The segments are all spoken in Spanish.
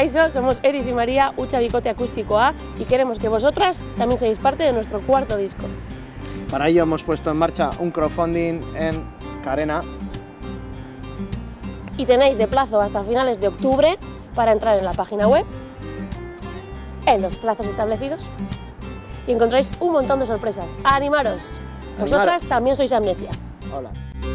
Kaixo, somos Eris y María, Hutsa Bikote Akustikoa, y queremos que vosotras también seáis parte de nuestro cuarto disco. Para ello hemos puesto en marcha un crowdfunding en Carena. Y tenéis de plazo hasta finales de octubre para entrar en la página web, en los plazos establecidos, y encontráis un montón de sorpresas. ¡A animaros! Vosotras también sois Amnesia. Hola.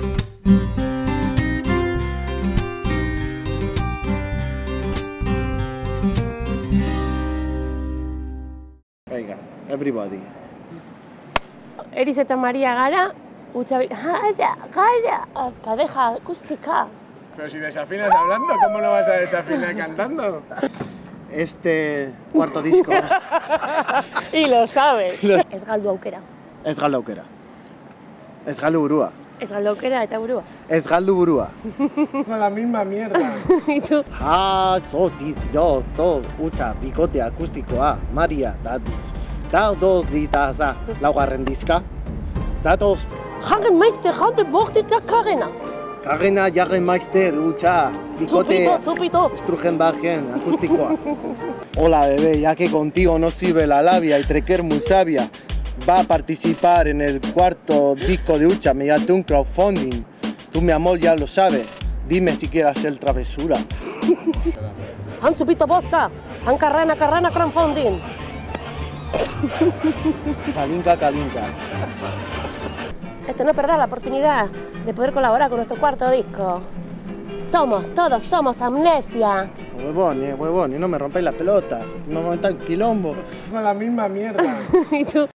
Venga, everybody. Eris eta María gara, Hutsa gara, pareja acústica. Pero si desafinas hablando, ¿cómo no vas a desafinar cantando? Este cuarto disco Y lo sabes. Ez galdu aukera. ez galdu aukera. Ez galdu burua. Ez galdu aukera eta burua. Ez galdu burua. Con la misma mierda. Y tú. Zotiz, yo, todo, Hutsa Bikote Akustikoa, Maria, Dadiz. Da dos ditaza, laugarren diska. Zatoz, Hagen Meister, Hagen Bortita Karena. Carrena Jagermeister, Hutsa Bikote Zupito. Strugenbagen Akustikoa. Hola bebé, ya que contigo no sirve la labia y Trekker muy sabia va a participar en el cuarto disco de Hutsa mediante un crowdfunding. Tú, mi amor, ya lo sabes. Dime si quieres hacer travesura. Han Zupito Bosca, Han Karena crowdfunding. Kalinka, Kalinka. No perder la oportunidad de poder colaborar con nuestro cuarto disco. Todos somos Amnesia. Huevón, no me rompáis la pelota. No me montáis quilombo. Con la misma mierda. Y tú.